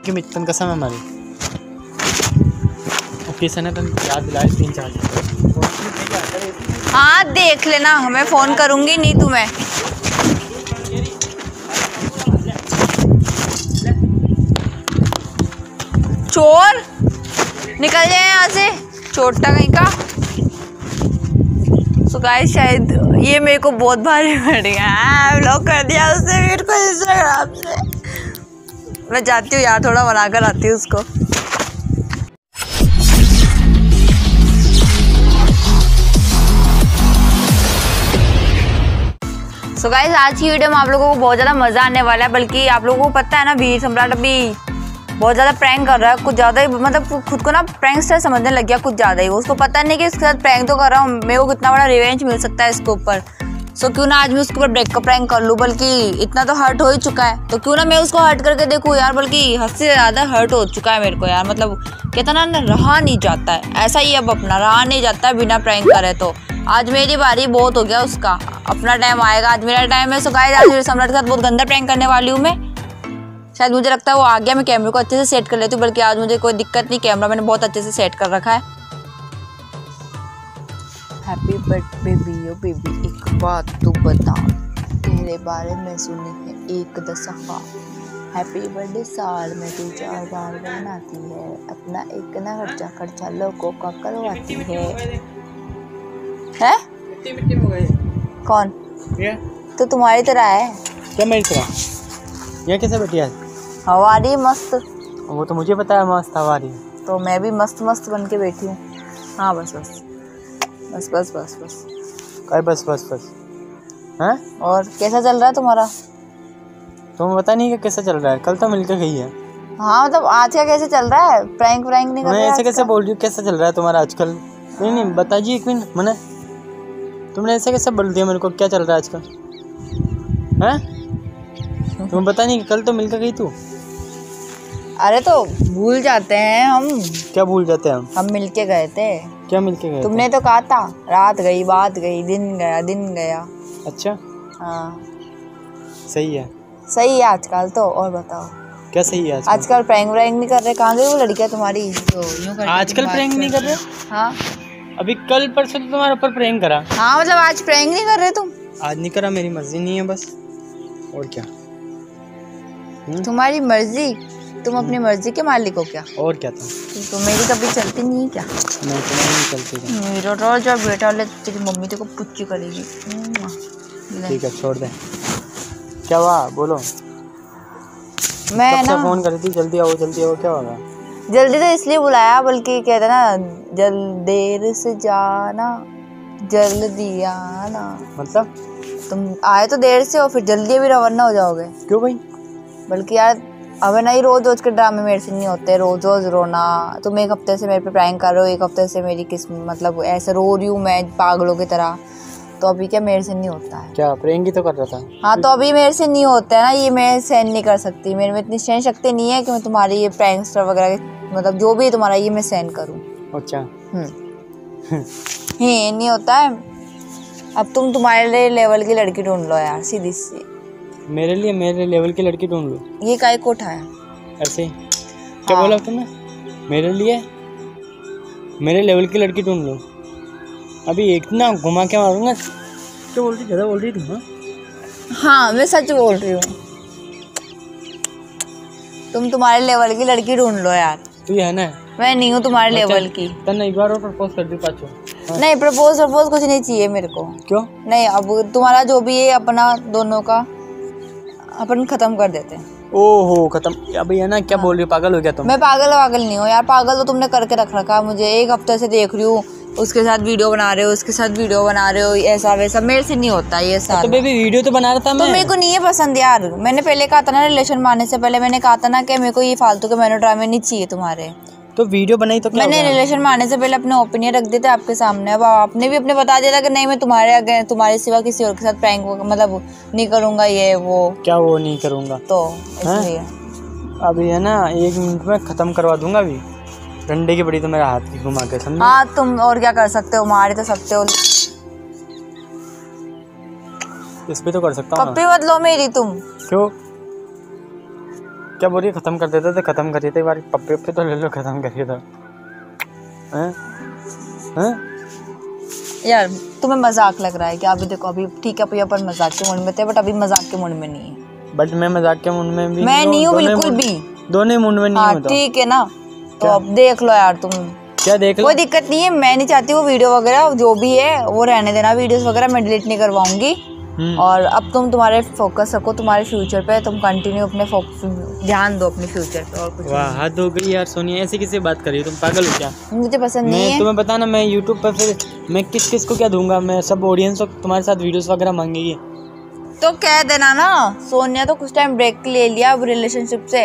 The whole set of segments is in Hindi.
की मितन कसम है हमारी। किसी ने तो याद दिलाए 3-4 दिन। हाँ देख लेना, मैं फ़ोन करूँगी नहीं तुम्हें। चोर निकल जाए यहाँ से, चोटा कहीं का। तो गाइस शायद ये मेरे को बहुत भारी पड़ गया, ब्लॉक कर दिया उसने मेरे को इंस्टाग्राम से। मैं जाती हूँ यार, थोड़ा बना कर आती हूँ उसको। सो गाइस आज की वीडियो में आप लोगों को बहुत ज़्यादा मज़ा आने वाला है। बल्कि आप लोगों को पता है ना, वीर सम्राट अभी बहुत ज़्यादा प्रैंक कर रहा है, कुछ ज़्यादा ही, मतलब खुद को ना प्रैंकस्टर समझने लग गया कुछ ज़्यादा ही। उसको पता नहीं कि इसके साथ प्रैंक तो कर रहा हूँ, मेरे को कितना बड़ा रिवेंज मिल सकता है इसके ऊपर। सो क्यों ना आज मैं उसके ऊपर ब्रेकअप प्रैंक कर लूँ, बल्कि इतना तो हर्ट हो ही चुका है तो क्यों ना मैं उसको हर्ट करके देखूँ यार। बल्कि हद से ज़्यादा हर्ट हो चुका है मेरे को यार, मतलब कितना ना रहा नहीं जाता है ऐसा ही, अब अपना रहा नहीं जाता है बिना प्रैंक करे। तो आज मेरी बारी, बहुत हो गया उसका, अपना टाइम आएगा, आज मेरा टाइम है। सो गाइस आज सम्राट के साथ बहुत गंदा प्रैंक करने वाली हूँ मैं। शायद मुझे लगता है वो आ गया, मैं कैमरे को अच्छे से सेट कर लेती हूँ। बल्कि आज मुझे कोई दिक्कत नहीं, कैमरा मैंने बहुत अच्छे से सेट कर रखा है। Happy birthday baby, oh baby एक बात तू बता, तेरे बारे में सुनी है एक दफा। हैप्पी बर्थडे साल में तू 4 बार बनाती है, अपना एक ना खर्चा लोगों का करवाती है। मिट्टी हो गई। कौन? ये तो तुम्हारी तरह है। क्या मेरी तरह? ये कैसे बैठी है? हवारी मस्त। वो तो मुझे पता है मस्त हवारी। तो मैं भी मस्त मस्त बन के बैठी हूँ। हाँ बस बस बस बस बस बस काय बस बस बस हैं? और कैसा चल रहा है तुम्हारा? तुम्हें पता नहीं कि कैसा चल रहा है, कल तो मिलकर गई है। हाँ मतलब आज का कैसे चल रहा है? प्रैंक नहीं कर रहे? मैं ऐसे कैसे बोल रही हूँ, कैसा चल रहा है तुम्हारा आजकल? नहीं बताइए एक मिनट मने, तुमने ऐसे कैसे बोल दिया मेरे को, क्या चल रहा है आजकल हैं? तुम्हें पता नहीं कल तो मिलकर गई तू। अरे तो भूल जाते हैं हम। क्या भूल जाते हैं हम मिलके गए थे। क्या मिलके गए? तुमने तो कहा था रात गई बात गई, दिन गया। अच्छा हाँ सही है। सही है आजकल तो। और बताओ क्या सही है आजकल? प्रैंक नहीं कर रहे? कहाँ गई वो लड़कियाँ तुम्हारी जो यूं करती? आजकल प्रैंक नहीं कर रहे? हाँ अभी कल परसों तो तुम्हारे ऊपर प्रैंक करा। हाँ मतलब आज प्रैंक नहीं कर रहे तुम? आज नहीं करा, मेरी मर्जी नहीं है बस, और क्या। तुम्हारी मर्जी? तुम अपनी मर्जी के मालिक हो क्या? और क्या था? तो मेरी कभी चलती नहीं है क्या? नहीं तुम्हारी नहीं चलती। मेरा रोज जब बेटा ले तेरी मम्मी तेरे को पुच्ची करेगी। ठीक है छोड़ दे। क्या हुआ बोलो? मैं ना फोन कर दी, जल्दी आओ क्या होगा? जल्दी तो इसलिए बुलाया, बल्कि कहते ना देर से जाना जल्दी आना। मतलब तुम आए तो देर से और फिर जल्दी भी रवाना हो जाओगे। क्यों भाई? बल्कि यार अब नहीं, रोज के ड्रामे मेरे से नहीं होते, रोज रोना। तुम एक हफ्ते से मेरे पे प्रैंक कर रहे हो, एक हफ्ते से मेरी किस्मत, मतलब ऐसे रो रही हूँ मैं पागलों की तरह। तो अभी क्या मेरे से नहीं होता है? क्या प्रैंक ही तो कर रहा था। हाँ तो अभी मेरे से नहीं होता है ना, ये मैं सहन नहीं कर सकती। मेरे में इतनी सहन शक्ति नहीं है कि मैं तुम्हारी ये प्रैंकस्टर वगैरह, मतलब जो भी है तुम्हारा, ये मैं सहन करूँ। अच्छा नहीं होता है। अब तुम तुम्हारे लेवल की लड़की ढूंढ लो यार, सीधी सी। मेरे लेवल की लड़की ढूंढ लो? ये काय को उठाया ऐसे ही? क्या बोला तुमने? मेरे लिए मेरे लेवल की लड़की ढूंढ लो? अभी एक ना घुमा के मारूंगा। क्या बोल रही, ज़्यादा बोल रही तुम? हाँ मैं सच बोल रही हूँ। तुम तुम्हारे लेवल की लड़की ढूंढ लो यार। तू है ना? मैं नहीं हूँ तुम्हारे लेवल की। तन्ने एक बार और प्रपोज कर दी पाछो। नहीं प्रपोज कुछ नहीं चाहिए मेरे को। क्यों नहीं? अब तुम्हारा जो भी है अपना दोनों का अपन खत्म कर देते हैं। ओहो खत्म? अभी है ना, क्या बोल रही हो, पागल हो गया तुम? मैं पागल नहीं हूँ यार, पागल तो तुमने करके रख रखा मुझे। एक हफ्ते से देख रही हूँ उसके साथ वीडियो बना रहे हो, उसके साथ वीडियो बना रहे हो, ऐसा वैसा। मेरे से नहीं होता ये सारा। तो बेबी वीडियो तो बना रहा था मैं। तो मेरे को नहीं है पसंद यार। मैंने पहले कहा था ना, रिलेशन मानने से पहले मैंने कहा था ना कि मेरे को ये फालतू के मेलोड्रामे नहीं चाहिए तुम्हारे। तो वीडियो बनाई तो क्या? मैंने रिलेशन मानने से पहले अपने ओपिनियन रख दिए थे आपके सामने। अब आपने भी अपने बता दिया था कि नहीं मैं तुम्हारे सिवा किसी और के साथ प्रैंक मतलब नहीं करूंगा, ये वो। क्या वो नहीं करूंगा? तो इसलिए अभी है ना 1 मिनट में खत्म करवा दूंगा। अभी डंडे की बड़ी तो मेरा हाथ की घुमा के, समझे? हाँ तुम और क्या कर सकते हो, मार तो सकते हो। इस पे तो कर सकता हूँ। पप्पी मत लो मेरी तुम। क्यों? क्या बोल रही है? खत्म कर देते तो खत्म करिए थे, एक बार पप्पे पे तो ले लो, खत्म करिए था। हैं हैं यार तुम्हें मजाक लग रहा है क्या? अभी देखो, अभी ठीक है भैया, पर मजाक के मूड में थे, बट अभी मजाक के मूड में नहीं है। बट मैं मजाक के मूड में भी मैं नहीं हूँ बिल्कुल भी। दोनों मूड में नहीं हाँ हूँ। ठीक है ना, तो अब देख लो यार तुम। क्या देख लो? कोई दिक्कत नहीं है, मैं नहीं चाहती वो वीडियो वगैरह जो भी है वो रहने देना, वीडियोस वगैरह मैं डिलीट नहीं करवाऊंगी। और अब तुम तुम्हारे फोकस रखो तुम्हारे फ्यूचर पे, तुम कंटिन्यू अपने ध्यान दो अपने फ्यूचर पे और कुछ नहीं। वाह हद हो गई यार सोनिया, ऐसे किससे बात कर रही हो तुम? पागल हो क्या? मुझे पसंद नहीं है। तुम्हें पता ना मैं यूट्यूब पर फिर मैं किस किस को क्या दूंगा, मैं सब ऑडियंस तुम्हारे साथ वीडियोस वगैरह मांगेगी तो कह देना ना। सोनिया तो कुछ टाइम ब्रेक ले लिया अब रिलेशनशिप से,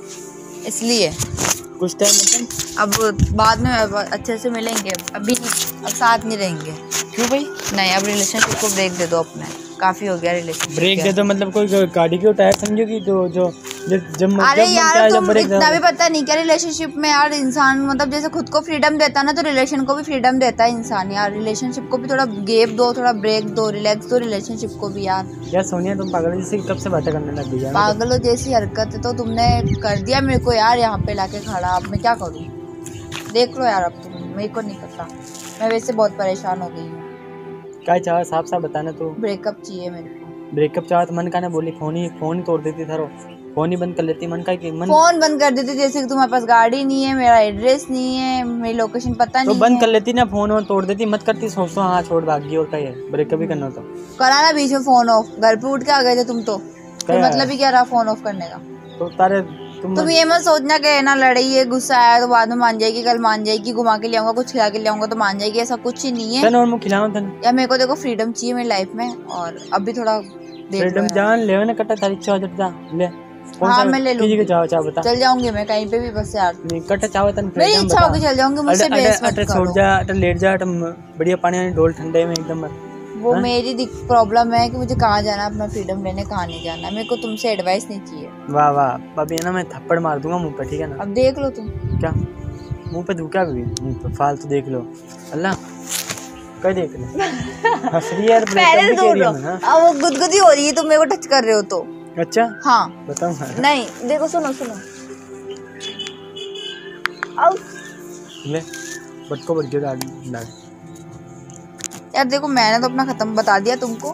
इसलिए कुछ टाइम मतलब अब बाद में अच्छे से मिलेंगे, अभी अब साथ नहीं रहेंगे। क्यों भाई? नहीं, अब रिलेशनशिप को ब्रेक दे दो अपने, काफी हो गया रिलेशनशिप। ब्रेक दे दो मतलब कोई गाड़ी क्यों टायर समझो कि जो जब अरे यार तुम ब्रेक इतना भी पता नहीं क्या रिलेशनशिप में यार, इंसान मतलब जैसे खुद को फ्रीडम देता है ना, तो रिलेशन को भी फ्रीडम देता है इंसान यार। रिलेशनशिप को भी थोड़ा गैप दो, थोड़ा ब्रेक दो, रिलैक्स दो रिलेशनशिप को भी यार। यार सोनिया तुम पागल जैसे कब से बातें करने लग गई यार? पागलों जैसी हरकत तो तुमने कर दिया मेरे को यार, यहाँ पे लाके खड़ा। अब मैं क्या करूँ? देख लो यार, अब तुम, मेरे को नहीं पता, मैं वैसे बहुत परेशान हो गई हूँ। क्या चाह साफ साफ बताना तो। ब्रेकअप चाहिए मेरे को। ब्रेकअप चाह तो मन का ना बोली, फोन ही तोड़ देती थारो, फोन ही बंद कर लेती। मन का कि मन फोन बंद कर देती, जैसे कि तुम्हारे पास गाड़ी नहीं है, मेरा एड्रेस नहीं है, मेरी लोकेशन पता तो नहीं बंद है। कर लेती ना, फोन और तोड़ देती, मत करती। सोचो हाँ छोड़ भागी और क्या है, ब्रेकअप भी करना तो करा ना बीच में फोन ऑफ, घर पे उठ के आ गए थे तुम तो फिर मतलब ही क्या रहा फोन ऑफ करने का? तो तारे तुम ये मत सोचना कि ना लड़ाई है, गुस्सा आया तो बाद में मान जाएगी, कल मान जाएगी, घुमा के ले आऊंगा, कुछ खिला के ले आऊंगा तो मान जाएगी, ऐसा कुछ ही नहीं है। और मैं खिलाऊं तने या मेरे को देखो फ्रीडम चाहिए मेरी लाइफ में, और अभी थोड़ा फ्रीडम जान ले ना कटा तारीख चाह जा ले। हाँ मैं ले लूंगी, चाह बता, चल जाऊंगी मैं कहीं पे भी, बस यार नहीं कटा चाह तन मेरी इच्छा होगी चल जाऊंगी, मुझसे बहस मत करो। छोड़ जा, लेट जा, बढ़िया पानी में डोल ठंडे में एकदम। वो मेरी प्रॉब्लम है कि मुझे कहाँ जाना, अपना फ्रीडम लेने कहाँ नहीं जाना, मेरे को तुमसे एडवाइस नहीं चाहिए। वाह वाह, अभी ना मैं थप्पड़ मार दूंगा मुंह पे, ठीक है ना? अब देख लो तुम। क्या मुंह पे धुका भी मुंह पे फालतू देख लो। अल्लाह क्या देख लो हंस रही यार। पहले दूर लो, अब वो गुदगुदी हो रही है, तुम मेरे को टच कर रहे हो तो। अच्छा हाँ बताओ। नहीं देखो, सुनो सुनो, अब ले बटको बट गया यार देखो, मैंने तो अपना खत्म बता दिया तुमको।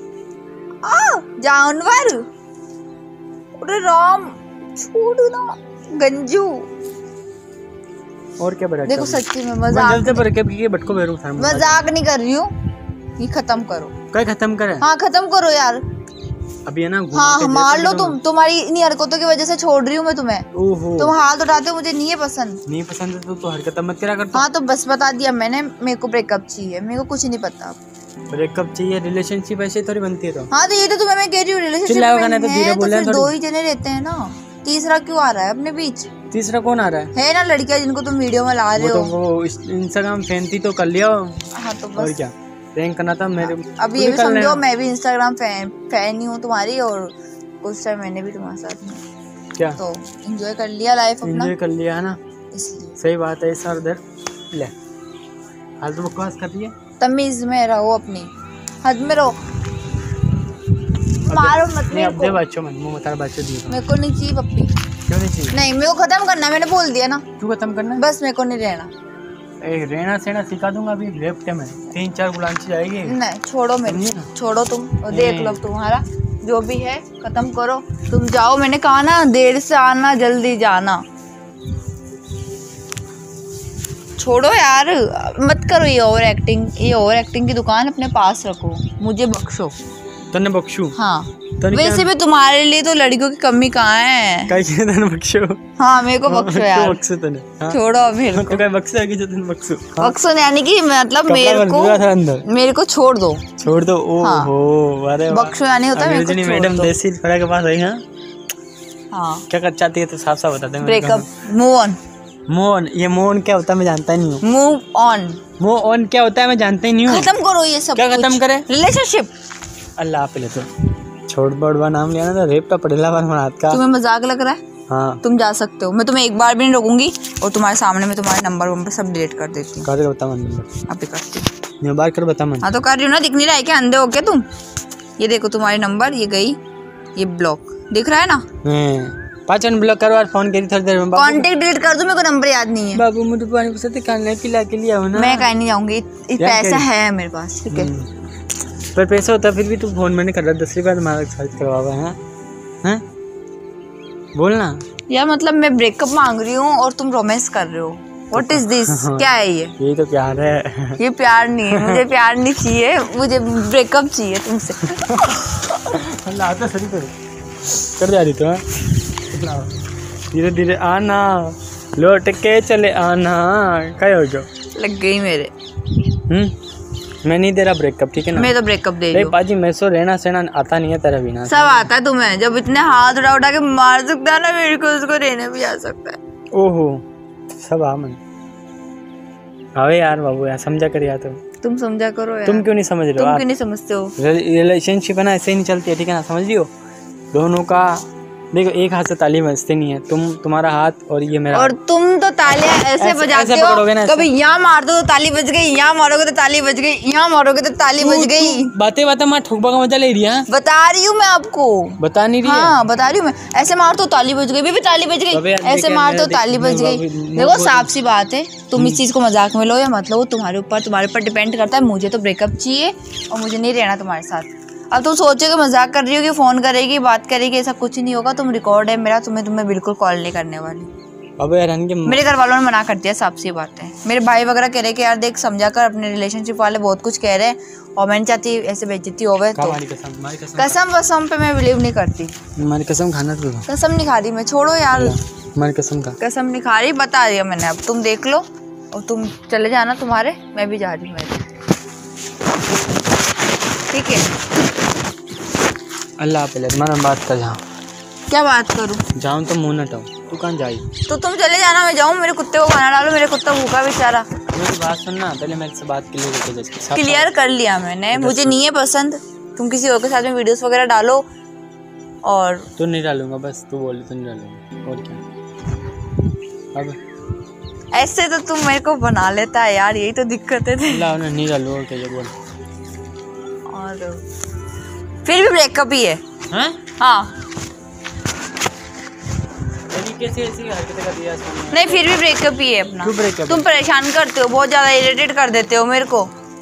जानवर, अरे राम छोड़ो ना गंजू। और क्या बड़ा देखो सच्ची में मजाक नहीं कर रही हूँ, ये खत्म करो। क्या खत्म करे? हाँ खत्म करो यार, अभी है ना। हाँ मार लो तुम, तुम्हारी इन्हीं हरकतों की वजह से छोड़ रही हूँ मैं तुम्हें। ओहो तुम हाथ उठाते हो, मुझे नहीं है पसंद। नहीं पसंद है तो हरकत मत करा कर। हाँ तो बस बता दिया मैंने, मेरे को ब्रेकअप चाहिए, मेरे को कुछ नहीं पता। ब्रेकअप चाहिए, रिलेशनशिप ऐसे थोड़ी बनती है। तो हाँ तो ये तो तुम्हें मैं कह रही हूँ, रिलेशनशिप तो फिर दो ही जने रहते हैं ना, तीसरा क्यों आ रहा है अपने बीच? तीसरा कौन आ रहा है ना लड़कियां जिनको तुम वीडियो में ला रहे हो। वो इंस्टाग्राम फैन थी तो कर लिया। हाँ तो बस और क्या प्रैंक करना था मेरे। अब ये भी समझो, मैं भी इंस्टाग्राम फैन ही हूँ तुम्हारी, और उस टाइम मैंने भी तुम्हारे साथ क्या तो एंजॉय कर लिया लाइफ अपना, एंजॉय कर लिया है ना, इसलिए। सही सही बात है। सर उधर ले फालतू बकवास कर रही है। तमीज में रहो, अपनी हद में रहो, मारो मत मेरे को। बच्चों में मुंह बता बच्चों दी मेरे को नहीं चाहिए पप्पी। क्यों नहीं चाहिए? नहीं मेरे को खत्म करना, मैंने बोल दिया ना। क्यों खत्म करना? बस मेरे को नहीं रहना। रहना सहना सिखा दूंगा अभी लेफ्ट में 3-4 बुलांची जाएगी। नहीं छोड़ो मेरे, छोड़ो तुम, और देख लो तुम्हारा जो भी है खत्म करो, तुम जाओ। मैंने कहा ना देर से आना जल्दी जाना, छोड़ो यार, मत करो ये ओवर एक्टिंग। ये ओवर एक्टिंग की दुकान अपने पास रखो, मुझे बख्शो। तने बख्शू? हाँ वैसे भी तुम्हारे लिए तो लड़कियों की कमी कहाँ है। तने बख्शो? हाँ मेरे को बख्शो यार। बख्शो तने। हाँ। छोड़ो मेरे को। तो बख्शो है कि जो तने बख्शो? हाँ। बख्शो यानी कि मतलब मेरे को छोड़ दो। छोड़ दो। ओहो अरे बख्शो यानी होता है मेरे को मैडम देसी थोड़ा के पास आई। हाँ क्या कर चाहती है तो साफ साफ बता दे। Breakup, move on. मोन, ये मोन क्या होता है मैं जानता नहीं हूँ। मूव ऑन, मूव ऑन क्या होता है मैं जानता ही नहीं हूँ। खत्म करो ये सब। क्या खत्म करे? रिलेशनशिप। अल्लाह पहले तो छोड़ बड़वा नाम लिया ना तो रेप का पड़ेला बार हाथ का। तुम्हें मजाक लग रहा है? हाँ तुम जा सकते हो, मैं तुम्हें एक बार भी नहीं रोकूंगी, और तुम्हारे सामने मैं तुम्हारे नंबर सब डिलीट कर देती हूँ। कर बता मन अभी करती हूँ। मैं बार कर बता मन। हाँ तो कर रही हूँ ना, दिख नहीं रहा है क्या? अंधे हो क्या तुम? ये देखो तुम्हारे नंबर, ये गई, ये ब्लॉक दिख रहा है ना? पाँच ब्लॉक करो और फोन करी थोड़ी देर में। कांटेक्ट डिलीट कर दूं, मेरे को नंबर याद नहीं है। बाबू मुझे पानी पसंद है, खाने पिला के लिए आओ ना। मैं कहीं नहीं जाऊंगी, पैसा है मेरे पास, ठीक है। पर पैसा होता फिर भी तू फोन में नहीं कर रहा, 10 रुपया तुम्हारा खर्च करवा है बोलना यार। मतलब मैं ब्रेकअप मांग रही हूँ और तुम रोमांस कर रहे हो, व्हाट इज दिस? क्या है ये तो प्यार है। ये प्यार नहीं है, मुझे प्यार नहीं चाहिए, मुझे ब्रेकअप चाहिए तुमसे। अल्लाह तो सही कर जा रही तो धीरे धीरे आना, लौट के चले आना। क्या हो गया? लग गई मेरे। मैं नहीं दे रहा ब्रेकअप, ठीक है ना? मैं तो ब्रेकअप दे रही हूँ। पाजी मैं सो रहना सहना आता नहीं है तेरा बिना। सब आता है तुम्हें, जब इतने हाथ उठा उठा के मार सकता है ना मेरे को, उसको रहने भी आ सकता है। ओहो सब आ मन अबे यार बाबू यार समझा कर यार तुम समझा करो यार। तुम क्यों नहीं समझ रहे हो? तुम क्यों नहीं समझते हो? रिलेशनशिप है ना ऐसे ही नहीं चलती है, ठीक है ना? समझ रही हो? दोनों का देखो, एक हाथ से ताली बजती नहीं है। तुम्हारा हाथ और ये मेरा, और तुम तो तालियां ऐसे बजाते हो, कभी यहाँ मार दो तो ताली बज गई, यहाँ मारोगे तो ताली बज गई, यहाँ मारोगे तो ताली बज गई। बातें मैं ठोकबा का मजा ले रही है। बता रही हूँ मैं आपको, बता नहीं रही है? हाँ बता रही हूँ मैं। ऐसे मार तो ताली बज गई, भी ताली बज गई, ऐसे मार तो ताली बज गई। देखो साफ सी बात है, तुम इस चीज को मजाक में लो या मत लो, वो तुम्हारे ऊपर डिपेंड करता है। मुझे तो ब्रेकअप चाहिए और मुझे नहीं रहना तुम्हारे साथ। अब तुम सोचो कि मजाक कर रही हो कि फोन करेगी, बात करेगी, ऐसा कुछ नहीं होगा। तुम रिकॉर्ड है मेरा, तुम्हें बिल्कुल कॉल नहीं करने वाली। अब यार मेरे घर वालों ने मना कर दिया, साफ सी बात है। मेरे भाई वगैरह कह रहे कि यार देख समझा कर, अपने रिलेशनशिप वाले बहुत कुछ कह रहे हैं और मैं नहीं चाहती ऐसे बेइज्जती होवे। तो कसम पे मैं बिलीव नहीं करती। हमारी कसम खाना तो कसम नहीं खा रही मैं, छोड़ो यार। हमारी कसम का कसम नहीं खा रही, बता दिया मैंने। अब तुम देख लो और तुम चले जाना तुम्हारे, मैं भी जा रही हूँ, ठीक है? अल्लाह पहले तुम्हारा बात कर जाऊँ। क्या बात करूँ? जाऊँ तो मुँह न टाऊँ, तू कहाँ जाई? तो तुम चले जाना, मैं जाऊँ? मेरे कुत्ते को खाना डालो, मेरे कुत्ता भूखा बेचारा। मेरी बात सुनना, पहले मेरे से बात क्लियर कर लिया मैंने, मुझे नहीं है पसंद। तुम किसी और के साथ में वीडियोस वगैरह डालो और तो नहीं डालूंगा, बस तू बोली तो नहीं डालूंगा, और क्या? अब ऐसे तो तुम मेरे को बना लेता है यार, यही तो दिक्कत है। अल्लाह ने नहीं डालू, और क्या बोल? और फिर भी ब्रेकअप ही है। हाँ कैसे ऐसी हरकतें कर दिया? नहीं फिर भी ब्रेकअप ही है अपना। क्यों ब्रेकअप? तुम परेशान करते हो, बहुत ज्यादा इरिटेट कर देते हो मेरे को।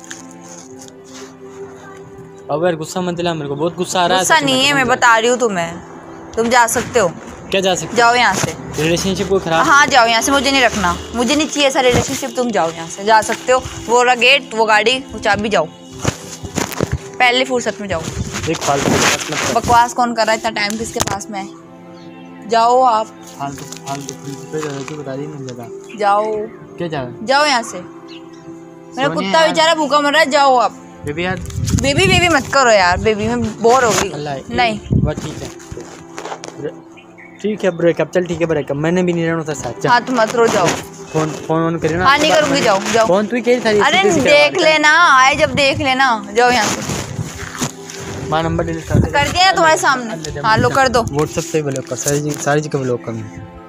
अब यार गुस्सा मत दिला मेरे को, बहुत गुस्सा आ रहा है। गुस्सा नहीं है, मैं बता रही हूँ तुम्हें। तुम जा सकते हो। क्या जा सकते? जाओ यहाँ से। रिलेशनशिप को खराब? हाँ जाओ यहाँ से, मुझे नहीं रखना, मुझे नहीं चाहिए ऐसा रिलेशनशिप। तुम जाओ यहाँ से, जा सकते हो। वो रहा गेट, वो गाड़ी, वो चाबी, जाओ पहले फुर्सत में जाओ। एक फालतू बकवास कौन कर रहा है? इतना टाइम किसके पास में है? जाओ आप। फालतू बता दी नहीं जगह। जाओ। क्या जाओ यहाँ से, मेरा कुत्ता बेचारा भूखा मर रहा है। जाओ आप। बेबी यार, बेबी मत करो यार, बेबी में बोर हो गई। नहीं बस ठीक है ब्रेकअप, चल ठीक है ब्रेकअप। मैंने भी नहीं रहना था साथ। हाथ मत रो, जाओ। फोन करिए ना। हाँ नहीं करूँगी, जाओ जाओ। फोन तू ही कह। अरे देख लेना, आए जब देख लेना। जाओ यहाँ से। माँ नंबर डिलीट कर दिया ना तुम्हारे सामने। हाँ लो कर दो। व्हाट्सएप से ब्लॉक कर, सारी जगह ब्लॉक कर,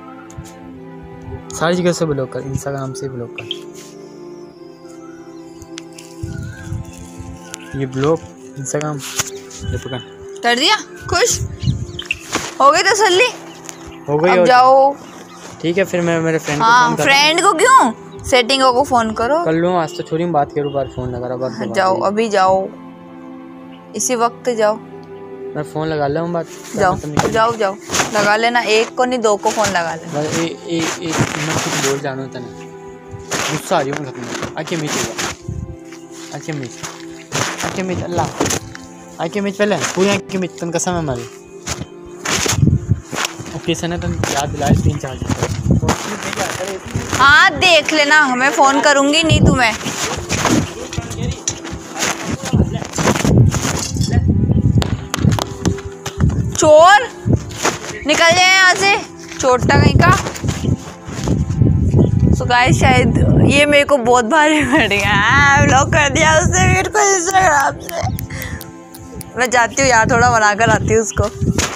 सारी जगह से ब्लॉक कर, इंस्टाग्राम से ब्लॉक कर। ये ब्लॉक इंस्टाग्राम कर दिया। खुश हो गई तसल्ली? हो गई। अब जाओ। ठीक है फिर मैं मेरे फ्रेंड हाँ, फ्रेंड को क्यों, सेटिंग को फोन करो। कर लूँ आज तो, छोड़ी बात करूँ, बार फोन लगा रहा। हाँ, जाओ अभी जाओ, इसी वक्त जाओ। मैं फोन लगा ले बात। जाओ लगा लेना। एक को नहीं, दो को फोन लगा लेना। मैं कुछ बोल जानो तने, गुस्सा आ रही हूँ खत्म। आके मीच अल्लाह आके मीच पहले पूरी आके मीच तन कसम है हमारी। किसी ने तुम याद दिलाए 3-4 दिन। हाँ देख लेना, मैं फोन करूँगी नहीं तुम्हें। चोर निकल जाए यहाँ से, छोटा कहीं का। तो गाइस शायद ये मेरे को बहुत भारी पड़ गया। ब्लॉक कर दिया उसने मेरे को इंस्टाग्राम से। मैं जाती हूँ यार, थोड़ा बनाकर आती हूँ उसको।